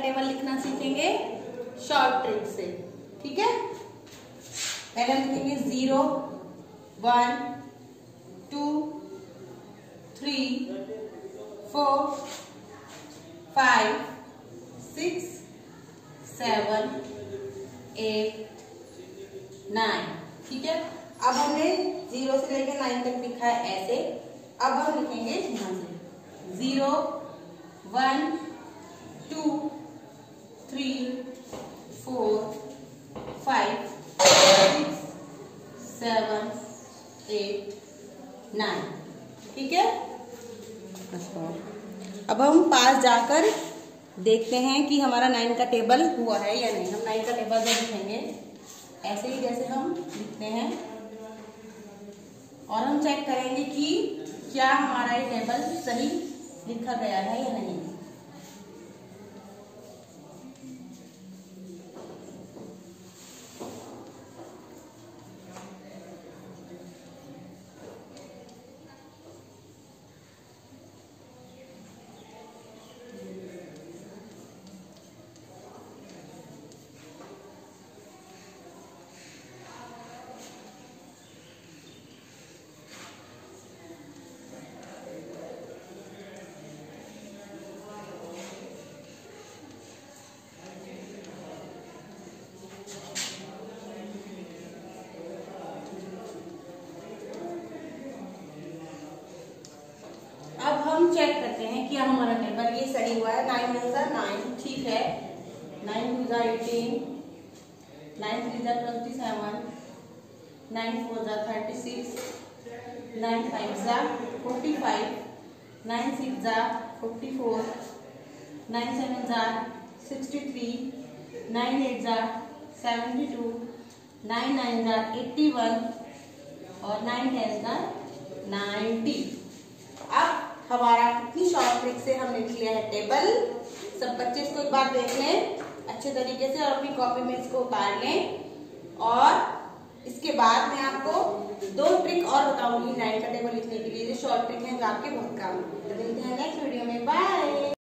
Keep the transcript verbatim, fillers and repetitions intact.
Table लिखना सीखेंगे short trick से। ठीक है, पहले हम लिखेंगे zero, one, two, three, four, five, six, seven, eight, nine. ठीक है, अब हमने जीरो से लेकर नाइन तक लिखा है ऐसे। अब हम लिखेंगे यहाँ से zero, one, two, three, four, five, six, seven, eight, nine. ठीक है, अब हम पास जाकर देखते हैं कि हमारा नाइन का टेबल हुआ है या नहीं। हम नाइन का टेबल जो लिखेंगे ऐसे ही जैसे हम लिखते हैं और हम चेक करेंगे कि क्या हमारा ये टेबल सही लिखा गया है या नहीं। अब हम चेक करते हैं कि हमारा टेबल ये सही हुआ है। नाइन वन सा नाइन, ठीक है। नाइन टू सा एटीन, नाइन थ्री सा ट्वेंटी सेवन, नाइन फोर सा थर्टी सिक्स, नाइन फाइव सा फोर्टी फाइव, नाइन सिक्स सा फिफ्टी फोर, नाइन सेवन सा सिक्सटी थ्री, नाइन एट सा सेवेंटी टू, नाइन नाइन सा एट्टी वन और nine ten सा ninety. अब हमारा कितनी शॉर्ट ट्रिक से हमने लिया है टेबल। सब बच्चे इसको एक बार देख लें अच्छे तरीके से और अपनी कॉपी में इसको उतार लें। और इसके बाद मैं आपको दो ट्रिक और बताऊंगी नाइन का टेबल लिखने के लिए, जो शॉर्ट ट्रिक है जो आपके बहुत काम। तो मिलते हैं नेक्स्ट वीडियो में, बाय।